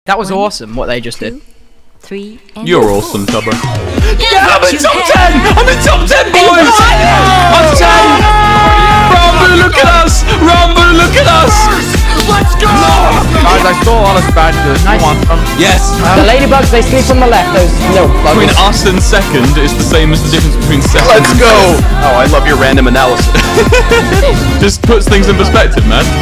That was awesome, what they just did. 3, and You're awesome, Tubbo. Yeah, I'm in top 10! I'm in top 10, boys! I'm 10! Ranboo, look at us! Ranboo, look at us! Let's go! Guys, I saw a lot of badgers. Nice. Yes! The ladybugs, they sleep on the left. Those little Between buggers. us and second is the same as the difference between second Let's and go! first. Oh, I love your random analysis. Just puts things in perspective, man.